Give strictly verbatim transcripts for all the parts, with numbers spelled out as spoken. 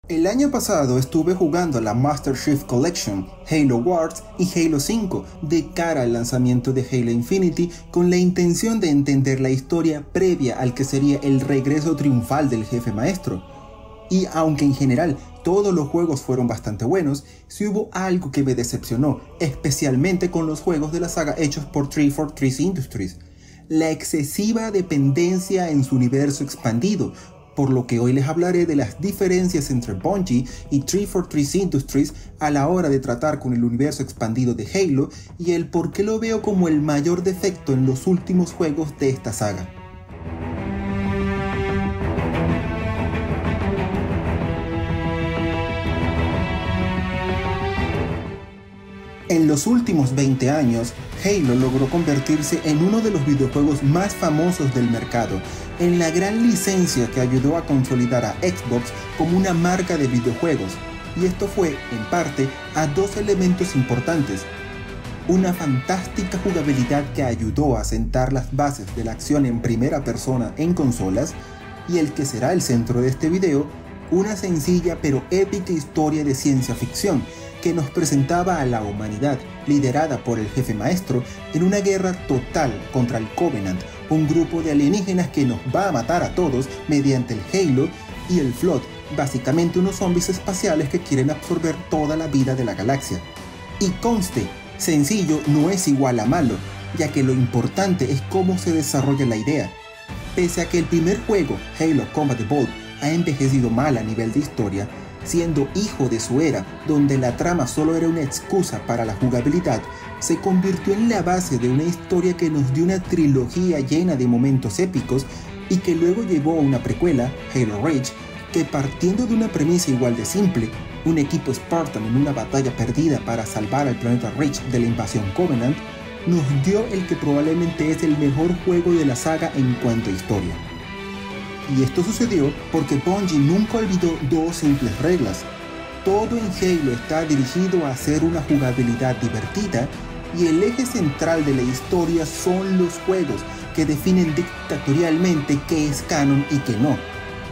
El año pasado estuve jugando la Master Chief Collection, Halo Wars y Halo cinco de cara al lanzamiento de Halo Infinity con la intención de entender la historia previa al que sería el regreso triunfal del jefe maestro. Y aunque en general todos los juegos fueron bastante buenos, sí hubo algo que me decepcionó, especialmente con los juegos de la saga hechos por trescientos cuarenta y tres Industries: la excesiva dependencia en su universo expandido, por lo que hoy les hablaré de las diferencias entre Bungie y trescientos cuarenta y tres Industries a la hora de tratar con el universo expandido de Halo y el por qué lo veo como el mayor defecto en los últimos juegos de esta saga. En los últimos veinte años, Halo logró convertirse en uno de los videojuegos más famosos del mercado, en la gran licencia que ayudó a consolidar a Xbox como una marca de videojuegos, y esto fue, en parte, a dos elementos importantes: una fantástica jugabilidad que ayudó a sentar las bases de la acción en primera persona en consolas, y el que será el centro de este video, una sencilla pero épica historia de ciencia ficción que nos presentaba a la humanidad, liderada por el jefe maestro, en una guerra total contra el Covenant, un grupo de alienígenas que nos va a matar a todos mediante el Halo, y el Flood, básicamente unos zombies espaciales que quieren absorber toda la vida de la galaxia. Y conste, sencillo no es igual a malo, ya que lo importante es cómo se desarrolla la idea. Pese a que el primer juego, Halo Combat Evolved, ha envejecido mal a nivel de historia, siendo hijo de su era, donde la trama solo era una excusa para la jugabilidad, se convirtió en la base de una historia que nos dio una trilogía llena de momentos épicos y que luego llevó a una precuela, Halo Reach, que partiendo de una premisa igual de simple, un equipo Spartan en una batalla perdida para salvar al planeta Reach de la invasión Covenant, nos dio el que probablemente es el mejor juego de la saga en cuanto a historia. Y esto sucedió porque Bungie nunca olvidó dos simples reglas: todo en Halo está dirigido a hacer una jugabilidad divertida, y el eje central de la historia son los juegos, que definen dictatorialmente qué es canon y qué no.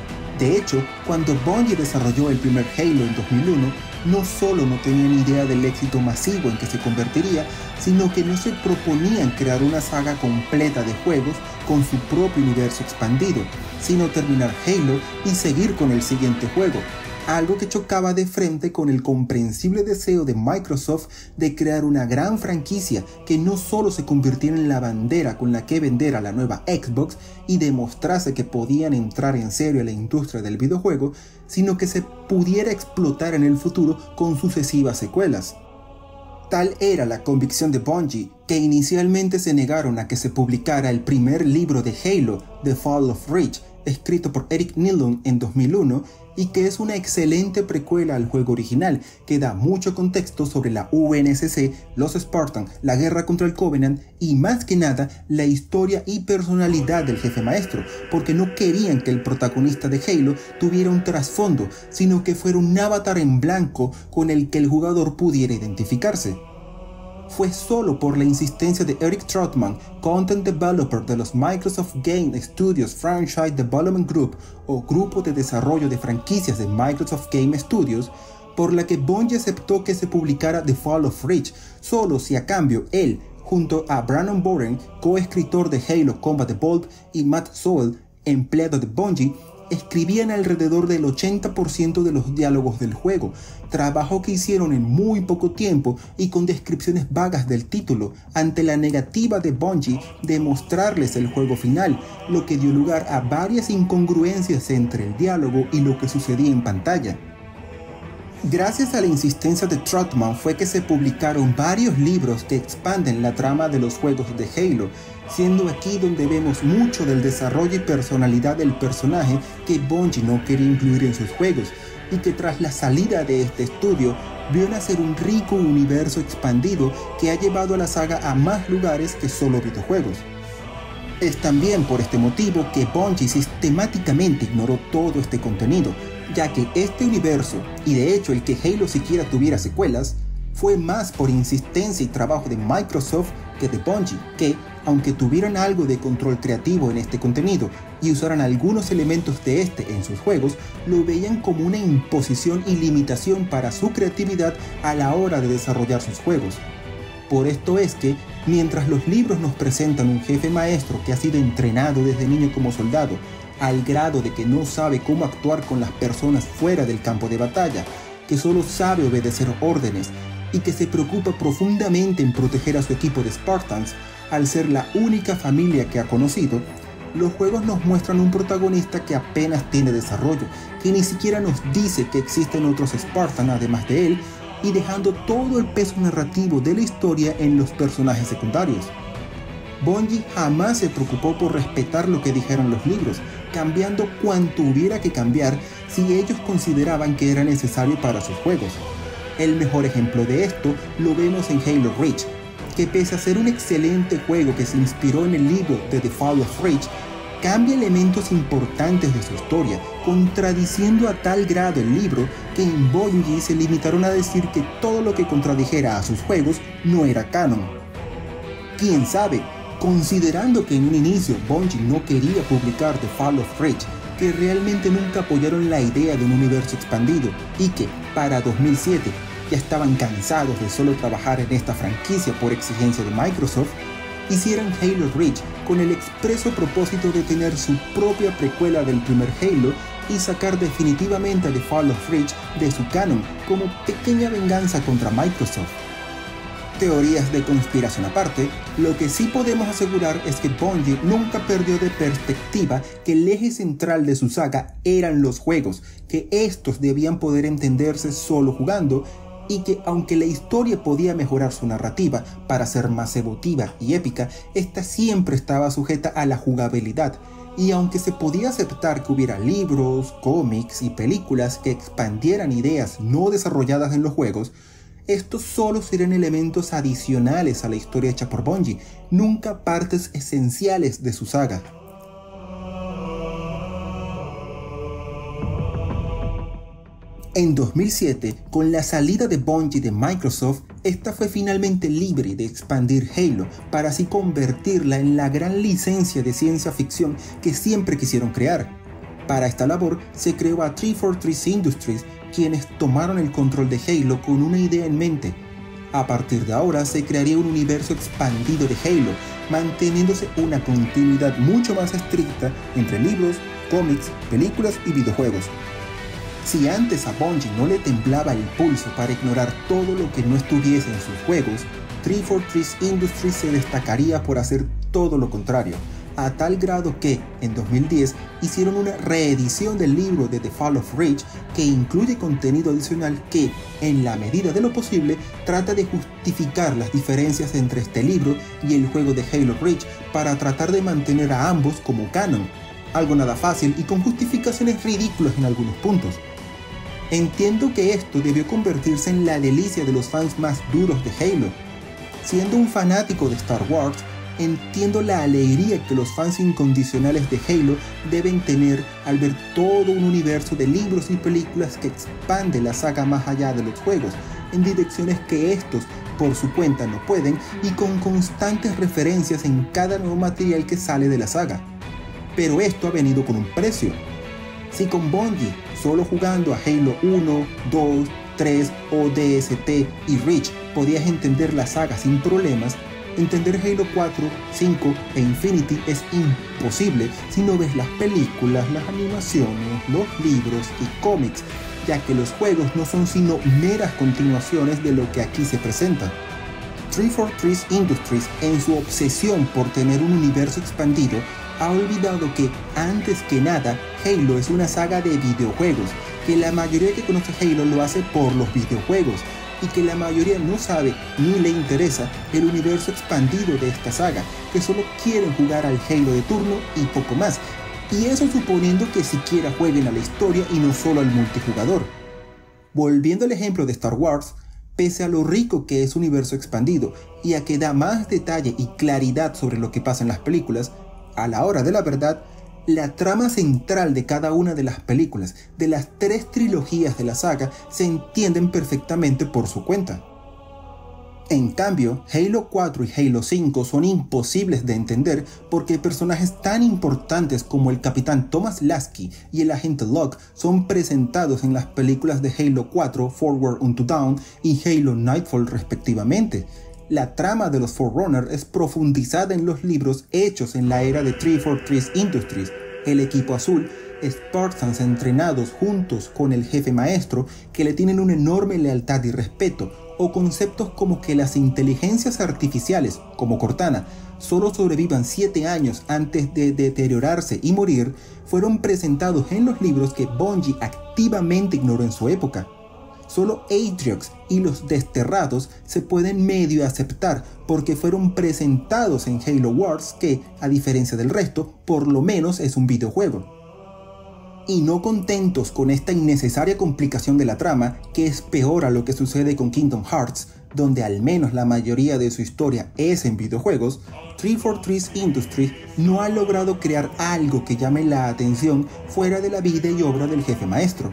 De hecho, cuando Bungie desarrolló el primer Halo en dos mil uno, no solo no tenían idea del éxito masivo en que se convertiría, sino que no se proponían crear una saga completa de juegos con su propio universo expandido, sino terminar Halo y seguir con el siguiente juego, algo que chocaba de frente con el comprensible deseo de Microsoft de crear una gran franquicia que no solo se convirtiera en la bandera con la que vender a la nueva Xbox y demostrase que podían entrar en serio a la industria del videojuego, sino que se pudiera explotar en el futuro con sucesivas secuelas. Tal era la convicción de Bungie, que inicialmente se negaron a que se publicara el primer libro de Halo, The Fall of Reach, escrito por Eric Nylund en dos mil uno, y que es una excelente precuela al juego original, que da mucho contexto sobre la U N S C, los Spartan, la guerra contra el Covenant y más que nada la historia y personalidad del jefe maestro, porque no querían que el protagonista de Halo tuviera un trasfondo, sino que fuera un avatar en blanco con el que el jugador pudiera identificarse. Fue solo por la insistencia de Eric Troutman, Content Developer de los Microsoft Game Studios Franchise Development Group o Grupo de Desarrollo de Franquicias de Microsoft Game Studios, por la que Bungie aceptó que se publicara The Fall of Reach, solo si a cambio él, junto a Brandon Boren, coescritor de Halo Combat Evolved, y Matt Sowell, empleado de Bungie, escribían alrededor del ochenta por ciento de los diálogos del juego, trabajo que hicieron en muy poco tiempo y con descripciones vagas del título, ante la negativa de Bungie de mostrarles el juego final, lo que dio lugar a varias incongruencias entre el diálogo y lo que sucedía en pantalla. Gracias a la insistencia de Troutman fue que se publicaron varios libros que expanden la trama de los juegos de Halo, siendo aquí donde vemos mucho del desarrollo y personalidad del personaje que Bungie no quería incluir en sus juegos, y que tras la salida de este estudio vio nacer un rico universo expandido que ha llevado a la saga a más lugares que solo videojuegos. Es también por este motivo que Bungie sistemáticamente ignoró todo este contenido, ya que este universo, y de hecho el que Halo siquiera tuviera secuelas, fue más por insistencia y trabajo de Microsoft que de Bungie, que, aunque tuvieran algo de control creativo en este contenido y usaran algunos elementos de este en sus juegos, lo veían como una imposición y limitación para su creatividad a la hora de desarrollar sus juegos. Por esto es que, mientras los libros nos presentan un jefe maestro que ha sido entrenado desde niño como soldado, al grado de que no sabe cómo actuar con las personas fuera del campo de batalla, que solo sabe obedecer órdenes y que se preocupa profundamente en proteger a su equipo de Spartans, al ser la única familia que ha conocido, los juegos nos muestran un protagonista que apenas tiene desarrollo, que ni siquiera nos dice que existen otros Spartans además de él, y dejando todo el peso narrativo de la historia en los personajes secundarios. Bungie jamás se preocupó por respetar lo que dijeron los libros, cambiando cuanto hubiera que cambiar si ellos consideraban que era necesario para sus juegos. El mejor ejemplo de esto lo vemos en Halo Reach, que pese a ser un excelente juego que se inspiró en el libro de The Fall of Reach, cambia elementos importantes de su historia, contradiciendo a tal grado el libro que en Bungie se limitaron a decir que todo lo que contradijera a sus juegos no era canon. ¿Quién sabe? Considerando que en un inicio Bungie no quería publicar The Fall of Reach, que realmente nunca apoyaron la idea de un universo expandido y que, para dos mil siete, ya estaban cansados de solo trabajar en esta franquicia por exigencia de Microsoft, hicieron Halo Reach con el expreso propósito de tener su propia precuela del primer Halo y sacar definitivamente a The Fall of Reach de su canon como pequeña venganza contra Microsoft. Teorías de conspiración aparte, lo que sí podemos asegurar es que Bungie nunca perdió de perspectiva que el eje central de su saga eran los juegos, que estos debían poder entenderse solo jugando, y que aunque la historia podía mejorar su narrativa para ser más emotiva y épica, esta siempre estaba sujeta a la jugabilidad, y aunque se podía aceptar que hubiera libros, cómics y películas que expandieran ideas no desarrolladas en los juegos, estos solo serían elementos adicionales a la historia hecha por Bungie, nunca partes esenciales de su saga. En dos mil siete, con la salida de Bungie de Microsoft, esta fue finalmente libre de expandir Halo para así convertirla en la gran licencia de ciencia ficción que siempre quisieron crear. Para esta labor se creó a trescientos cuarenta y tres Industries, quienes tomaron el control de Halo con una idea en mente. A partir de ahora se crearía un universo expandido de Halo, manteniéndose una continuidad mucho más estricta entre libros, cómics, películas y videojuegos. Si antes a Bungie no le temblaba el pulso para ignorar todo lo que no estuviese en sus juegos, trescientos cuarenta y tres Industries se destacaría por hacer todo lo contrario, a tal grado que, en dos mil diez, hicieron una reedición del libro de The Fall of Reach que incluye contenido adicional que, en la medida de lo posible, trata de justificar las diferencias entre este libro y el juego de Halo Reach para tratar de mantener a ambos como canon, algo nada fácil y con justificaciones ridículas en algunos puntos. Entiendo que esto debió convertirse en la delicia de los fans más duros de Halo. Siendo un fanático de Star Wars, entiendo la alegría que los fans incondicionales de Halo deben tener al ver todo un universo de libros y películas que expande la saga más allá de los juegos, en direcciones que estos por su cuenta no pueden y con constantes referencias en cada nuevo material que sale de la saga. Pero esto ha venido con un precio. Si con Bungie, solo jugando a Halo uno, dos, tres, O D S T y Reach podías entender la saga sin problemas, entender Halo cuatro, cinco e Infinity es imposible si no ves las películas, las animaciones, los libros y cómics, ya que los juegos no son sino meras continuaciones de lo que aquí se presenta. trescientos cuarenta y tres Industries, en su obsesión por tener un universo expandido, ha olvidado que, antes que nada, Halo es una saga de videojuegos, que la mayoría que conoce Halo lo hace por los videojuegos, y que la mayoría no sabe ni le interesa el universo expandido de esta saga, que solo quieren jugar al Halo de turno y poco más, y eso suponiendo que siquiera jueguen a la historia y no solo al multijugador. Volviendo al ejemplo de Star Wars, pese a lo rico que es universo expandido y a que da más detalle y claridad sobre lo que pasa en las películas, a la hora de la verdad, la trama central de cada una de las películas de las tres trilogías de la saga se entienden perfectamente por su cuenta. En cambio, Halo cuatro y Halo cinco son imposibles de entender porque personajes tan importantes como el capitán Thomas Lasky y el agente Locke son presentados en las películas de Halo cuatro Forward Unto Dawn y Halo Nightfall respectivamente. La trama de los Forerunner es profundizada en los libros hechos en la era de trescientos cuarenta y tres Industries. El equipo azul, Spartans entrenados juntos con el jefe maestro que le tienen una enorme lealtad y respeto, o conceptos como que las inteligencias artificiales, como Cortana, solo sobrevivan siete años antes de deteriorarse y morir, fueron presentados en los libros que Bungie activamente ignoró en su época. Solo Atriox y los Desterrados se pueden medio aceptar porque fueron presentados en Halo Wars, que, a diferencia del resto, por lo menos es un videojuego. Y no contentos con esta innecesaria complicación de la trama, que es peor a lo que sucede con Kingdom Hearts, donde al menos la mayoría de su historia es en videojuegos, trescientos cuarenta y tres Industries no ha logrado crear algo que llame la atención fuera de la vida y obra del jefe maestro.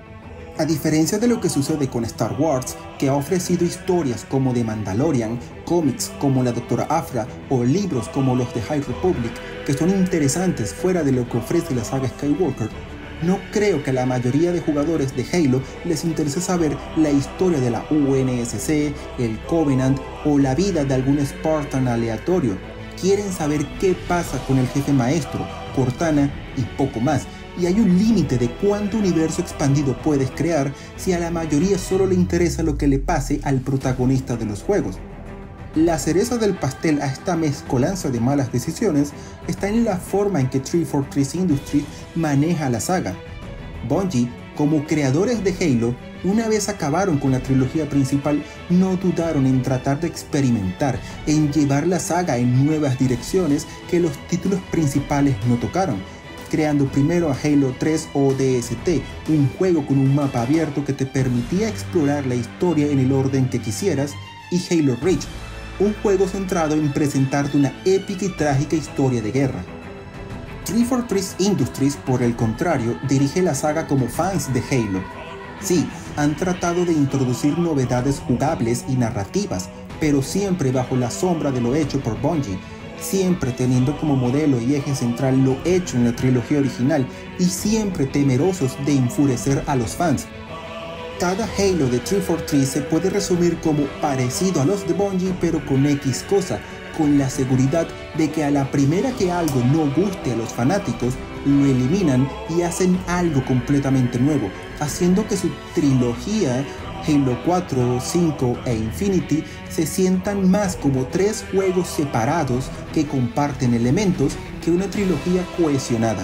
A diferencia de lo que sucede con Star Wars, que ha ofrecido historias como The Mandalorian, cómics como La Doctora Aphra o libros como los de High Republic, que son interesantes fuera de lo que ofrece la saga Skywalker, no creo que a la mayoría de jugadores de Halo les interese saber la historia de la U N S C, el Covenant o la vida de algún Spartan aleatorio. Quieren saber qué pasa con el jefe maestro, Cortana y poco más. Y hay un límite de cuánto universo expandido puedes crear si a la mayoría solo le interesa lo que le pase al protagonista de los juegos. La cereza del pastel a esta mezcolanza de malas decisiones está en la forma en que trescientos cuarenta y tres Industries maneja la saga. Bungie, como creadores de Halo, una vez acabaron con la trilogía principal, no dudaron en tratar de experimentar, en llevar la saga en nuevas direcciones que los títulos principales no tocaron, creando primero a Halo tres O D S T, un juego con un mapa abierto que te permitía explorar la historia en el orden que quisieras, y Halo Reach, un juego centrado en presentarte una épica y trágica historia de guerra. trescientos cuarenta y tres Industries, por el contrario, dirige la saga como fans de Halo. Sí, han tratado de introducir novedades jugables y narrativas, pero siempre bajo la sombra de lo hecho por Bungie, siempre teniendo como modelo y eje central lo hecho en la trilogía original y siempre temerosos de enfurecer a los fans. Cada Halo de trescientos cuarenta y tres se puede resumir como parecido a los de Bungie pero con X cosa, con la seguridad de que a la primera que algo no guste a los fanáticos, lo eliminan y hacen algo completamente nuevo, haciendo que su trilogía Halo cuatro, cinco e Infinity se sientan más como tres juegos separados que comparten elementos que una trilogía cohesionada.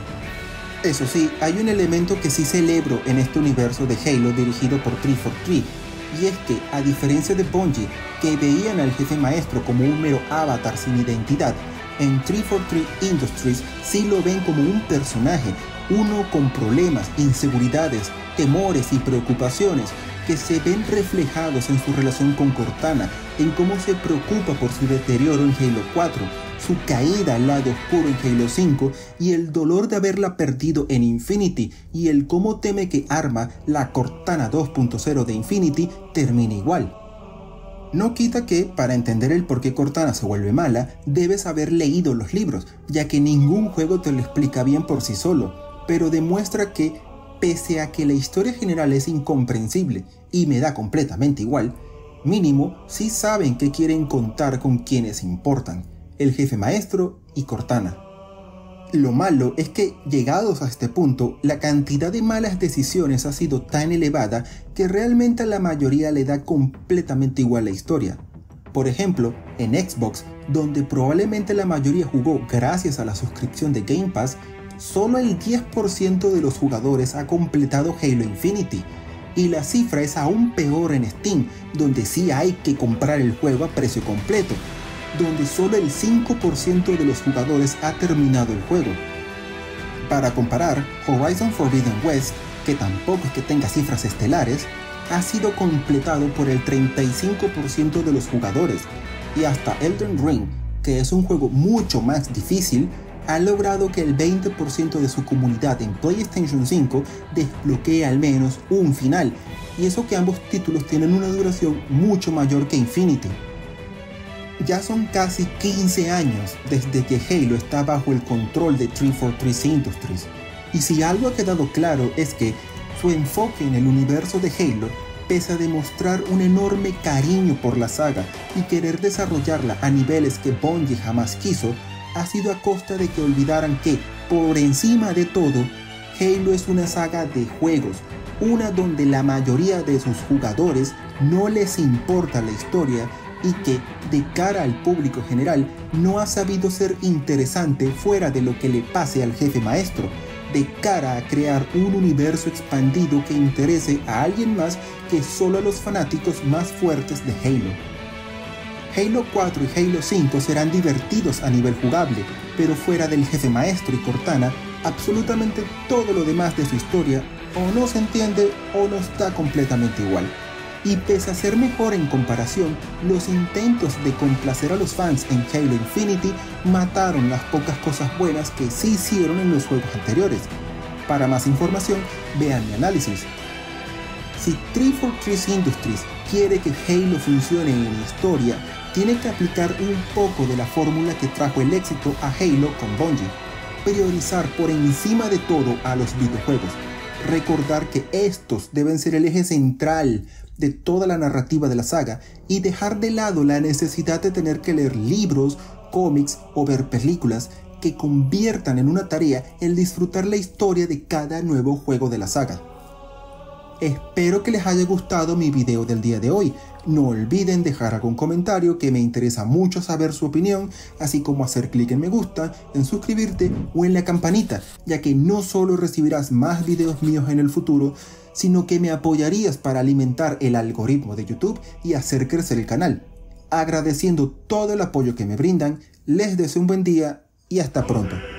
Eso sí, hay un elemento que sí celebro en este universo de Halo dirigido por trescientos cuarenta y tres, y es que, a diferencia de Bungie, que veían al jefe maestro como un mero avatar sin identidad, en trescientos cuarenta y tres Industries sí lo ven como un personaje, uno con problemas, inseguridades, temores y preocupaciones, que se ven reflejados en su relación con Cortana, en cómo se preocupa por su deterioro en Halo cuatro, su caída al lado oscuro en Halo cinco y el dolor de haberla perdido en Infinity, y el cómo teme que Arma, la Cortana dos punto cero de Infinity, termine igual. No quita que, para entender el por qué Cortana se vuelve mala, debes haber leído los libros, ya que ningún juego te lo explica bien por sí solo, pero demuestra que, pese a que la historia general es incomprensible y me da completamente igual, mínimo sí saben que quieren contar con quienes importan, el jefe maestro y Cortana. Lo malo es que, llegados a este punto, la cantidad de malas decisiones ha sido tan elevada que realmente a la mayoría le da completamente igual la historia. Por ejemplo, en Xbox, donde probablemente la mayoría jugó gracias a la suscripción de Game Pass, solo el diez por ciento de los jugadores ha completado Halo Infinity, y la cifra es aún peor en Steam, donde sí hay que comprar el juego a precio completo, donde solo el cinco por ciento de los jugadores ha terminado el juego. Para comparar, Horizon Forbidden West, que tampoco es que tenga cifras estelares, ha sido completado por el treinta y cinco por ciento de los jugadores, y hasta Elden Ring, que es un juego mucho más difícil, ha logrado que el veinte por ciento de su comunidad en PlayStation cinco desbloquee al menos un final, y eso que ambos títulos tienen una duración mucho mayor que Infinity. Ya son casi quince años desde que Halo está bajo el control de trescientos cuarenta y tres Industries, y si algo ha quedado claro es que su enfoque en el universo de Halo, pese a demostrar un enorme cariño por la saga y querer desarrollarla a niveles que Bungie jamás quiso, ha sido a costa de que olvidaran que, por encima de todo, Halo es una saga de juegos, una donde la mayoría de sus jugadores no les importa la historia y que, de cara al público general, no ha sabido ser interesante fuera de lo que le pase al jefe maestro, de cara a crear un universo expandido que interese a alguien más que solo a los fanáticos más fuertes de Halo. Halo cuatro y Halo cinco serán divertidos a nivel jugable, pero fuera del jefe maestro y Cortana, absolutamente todo lo demás de su historia o no se entiende o no está completamente igual. Y pese a ser mejor en comparación, los intentos de complacer a los fans en Halo Infinity mataron las pocas cosas buenas que sí hicieron en los juegos anteriores. Para más información, vean mi análisis. Si trescientos cuarenta y tres Industries quiere que Halo funcione en historia, tiene que aplicar un poco de la fórmula que trajo el éxito a Halo con Bungie. Priorizar por encima de todo a los videojuegos. Recordar que estos deben ser el eje central de toda la narrativa de la saga y dejar de lado la necesidad de tener que leer libros, cómics o ver películas que conviertan en una tarea el disfrutar la historia de cada nuevo juego de la saga. Espero que les haya gustado mi video del día de hoy. No olviden dejar algún comentario, que me interesa mucho saber su opinión, así como hacer clic en me gusta, en suscribirte o en la campanita, ya que no solo recibirás más videos míos en el futuro, sino que me apoyarías para alimentar el algoritmo de YouTube y hacer crecer el canal. Agradeciendo todo el apoyo que me brindan, les deseo un buen día y hasta pronto.